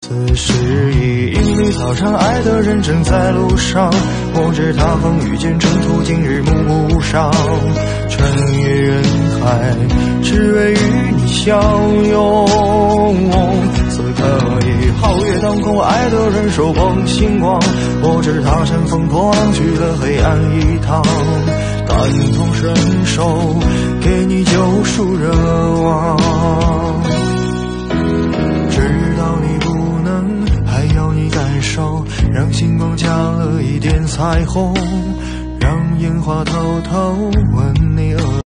此时已因绿草场，爱的人正在路上。我知他风雨兼程途，今日暮暮无伤。穿越人海，只为与你相拥。此刻已皓月当空，爱的人手捧星光。我知他乘风破浪，去了黑暗一趟。感同身受，给你救赎热望。知道你不能，还要你感受，让星光加了一点彩虹，让烟花偷偷吻你